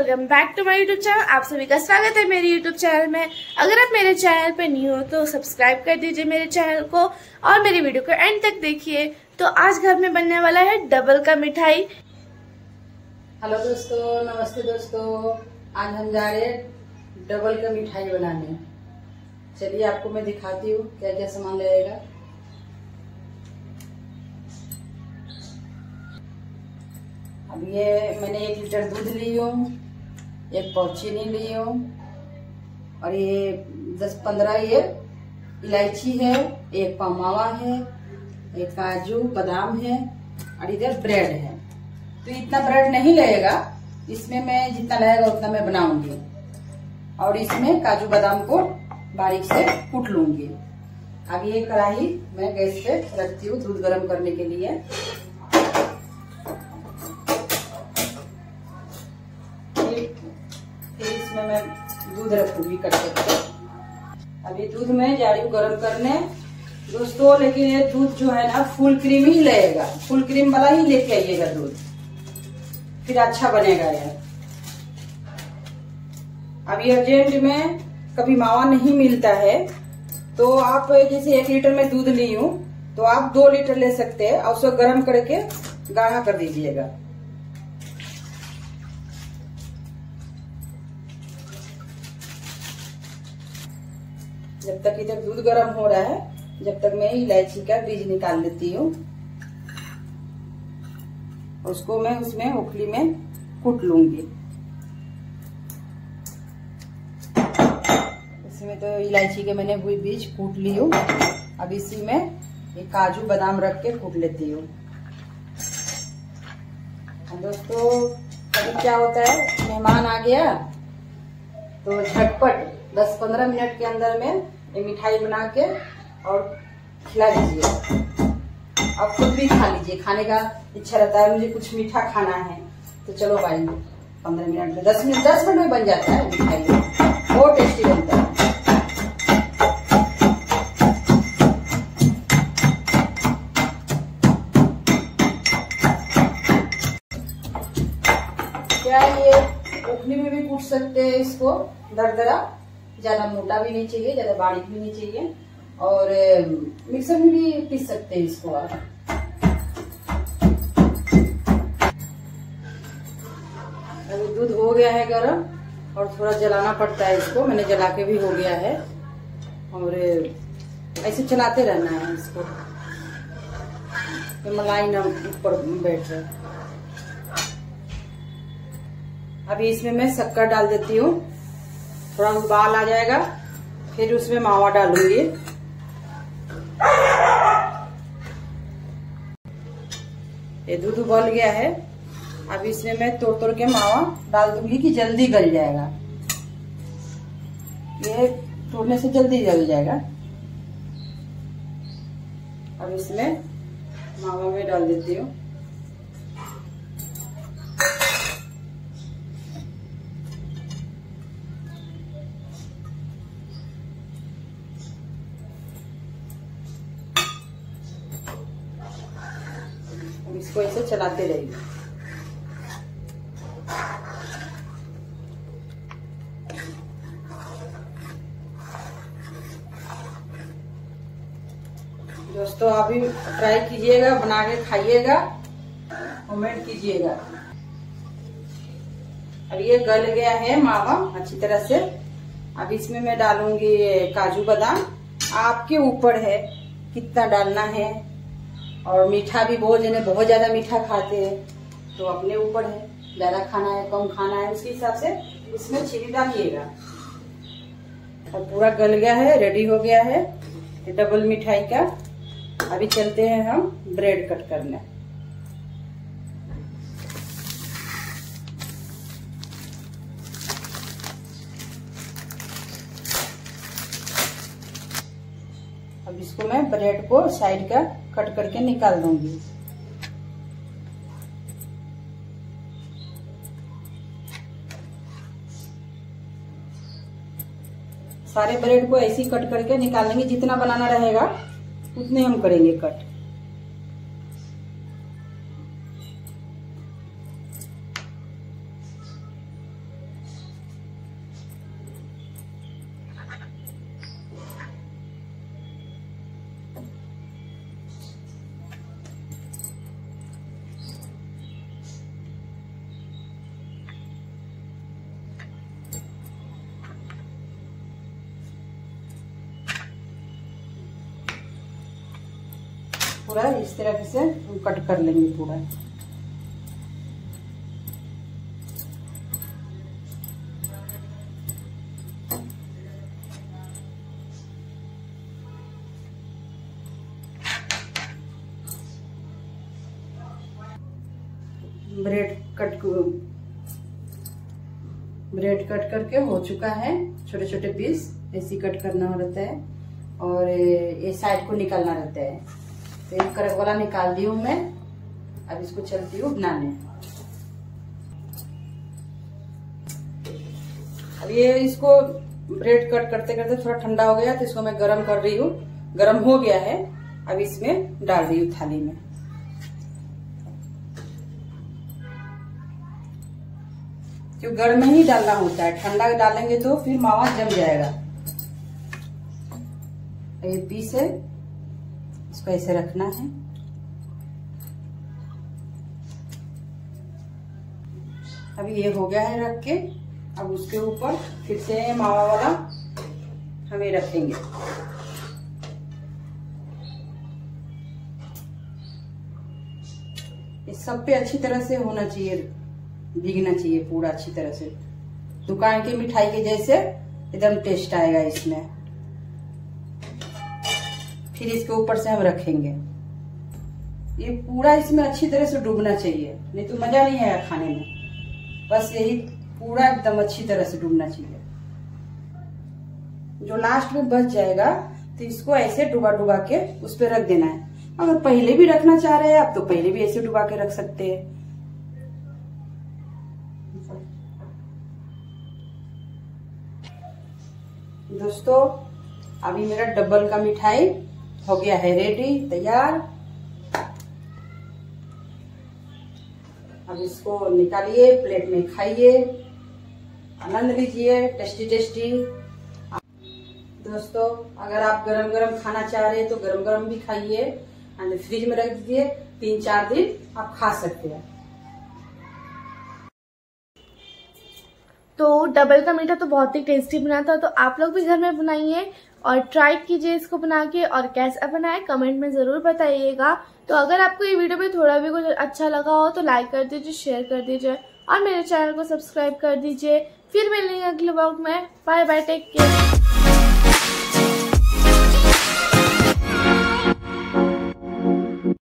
Welcome back to my YouTube channel. आप सभी का स्वागत है मेरे यूट्यूब चैनल में। अगर आप मेरे चैनल पे न्यू हो तो सब्सक्राइब कर दीजिए मेरे चैनल को और मेरी वीडियो को एंड तक देखिए। तो आज घर में बनने वाला है डबल का मिठाई। हेलो दोस्तों, नमस्ते दोस्तों। आज हम जा रहे हैं डबल का मिठाई बनाने। चलिए आपको मैं दिखाती हूँ क्या क्या सामान लगेगा। अब ये मैंने 1 लीटर दूध ली हूँ, 1 पाव चीनी ली हूँ और ये 10-15 ये इलायची है, 1 पाव मावा है, 1 काजू बादाम है और इधर ब्रेड है। तो इतना ब्रेड नहीं लगेगा, इसमें मैं जितना लगेगा उतना मैं बनाऊंगी और इसमें काजू बादाम को बारीक से कूट लूंगी। अब ये कढ़ाई मैं गैस पे रखती हूँ दूध गर्म करने के लिए। फिर इसमें मैं दूध रखूंगी कट करके। अभी दूध में जा रही हूँ गर्म करने दोस्तों, लेकिन ये दूध जो है ना फुल क्रीम ही लगेगा, फुल क्रीम वाला ही लेके आइएगा दूध, फिर अच्छा बनेगा ये। अभी अर्जेंट में कभी मावा नहीं मिलता है तो आप जैसे 1 लीटर में दूध ली हूँ तो आप 2 लीटर ले सकते हैं और उसको गर्म करके गाढ़ा कर दीजिएगा। जब तक इधर दूध गर्म हो रहा है जब तक मैं इलायची का बीज निकाल लेती हूँ। उसको मैं उसमें उखली में कूट लूंगी। इसमें तो इलायची के मैंने हुई बीज कूट ली हूँ। अब इसी में ये काजू बादाम रख के कूट लेती हूँ। दोस्तों कभी क्या होता है, मेहमान आ गया तो झटपट 10-15 मिनट के अंदर में ये मिठाई बना के और खिला दीजिए। आप खुद भी खा लीजिए, खाने का इच्छा रहता है मुझे कुछ मीठा खाना है तो चलो भाई 15 मिनट में 10 मिनट में बन जाता है मिठाई, बहुत टेस्टी बनता है। क्या ये उखली में भी कूट सकते हैं इसको, दरदरा, ज्यादा मोटा भी नहीं चाहिए, ज्यादा बारीक भी नहीं चाहिए और मिक्सर में भी पीस सकते हैं इसको आप। अभी दूध हो गया है गर्म और थोड़ा जलाना पड़ता है इसको, मैंने जला के भी हो गया है और ऐसे चलाते रहना है इसको, मलाई ना ऊपर बैठ जाए। अभी इसमें मैं शक्कर डाल देती हूँ, थोड़ा उबाल आ जाएगा फिर उसमें मावा डालूंगी। ये दूध उबल गया है, अब इसमें मैं तोड़ के मावा डाल दूंगी कि जल्दी गल जाएगा। ये तोड़ने से जल्दी गल जाएगा। अब इसमें मावा में डाल देती हूँ। इसको ऐसे चलाते रहिए। दोस्तों आप भी ट्राई कीजिएगा, बना के खाइएगा, कमेंट कीजिएगा। अब ये गल गया है मावा अच्छी तरह से। अब इसमें मैं डालूंगी काजू बादाम, आपके ऊपर है कितना डालना है और मीठा भी बहुत जने बहुत ज्यादा मीठा खाते हैं तो अपने ऊपर है, ज्यादा खाना है कम खाना है उसके हिसाब से इसमें चीनी डालिएगा। और पूरा गल गया है, रेडी हो गया है डबल मिठाई का। अभी चलते हैं हम ब्रेड कट करने। अब इसको मैं ब्रेड को साइड का कट करके निकाल दूंगी। सारे ब्रेड को ऐसे ही कट करके निकाल लेंगे, जितना बनाना रहेगा उतने हम करेंगे कट। पूरा इस तरह से कट कर लेंगे पूरा। ब्रेड कट करके हो चुका है, छोटे छोटे पीस ऐसे कट करना रहता है और ये साइड को निकालना रहता है। तो एक करक वाला निकाल दी हूँ मैं, अब इसको चलती हूँ बनाने। अब ये इसको ब्रेड कट करते करते थोड़ा ठंडा हो गया तो इसको मैं गरम कर रही हूँ, गरम हो गया है। अब इसमें डाल रही हूँ थाली में। जो गर्म में ही डालना होता है, ठंडा डालेंगे तो फिर मावा जम जाएगा। ये पीस है, इसको ऐसे रखना है। अभी ये हो गया है रख के, अब उसके ऊपर फिर से मावा वाला हमें रखेंगे। इस सब पे अच्छी तरह से होना चाहिए, भीगना चाहिए पूरा अच्छी तरह से। दुकान की मिठाई के जैसे एकदम टेस्ट आएगा इसमें। फिर इसके ऊपर से हम रखेंगे। ये पूरा इसमें अच्छी तरह से डूबना चाहिए, नहीं तो मजा नहीं आएगा खाने में। बस यही पूरा एकदम अच्छी तरह से डूबना चाहिए। जो लास्ट में बच जाएगा तो इसको ऐसे डुबा डुबा के उस पर रख देना है। अगर पहले भी रखना चाह रहे हैं आप तो पहले भी ऐसे डुबा के रख सकते हैं। दोस्तों अभी मेरा डबल का मिठाई हो गया है रेडी, तैयार। अब इसको निकालिए, प्लेट में खाइए, आनंद लीजिए, टेस्टी टेस्टी। दोस्तों अगर आप गरम गरम खाना चाह रहे हैं तो गरम गरम भी खाइए, फ्रिज में रख दीजिए, 3-4 दिन आप खा सकते हैं। तो डबल का मीठा तो बहुत ही टेस्टी बना था, तो आप लोग भी घर में बनाइए और ट्राई कीजिए इसको बना के, और कैसा बनाए कमेंट में ज़रूर बताइएगा। तो अगर आपको ये वीडियो में थोड़ा भी कुछ अच्छा लगा हो तो लाइक कर दीजिए, शेयर कर दीजिए और मेरे चैनल को सब्सक्राइब कर दीजिए। फिर मिलेंगे अगले व्लॉग में। Bye bye, take care.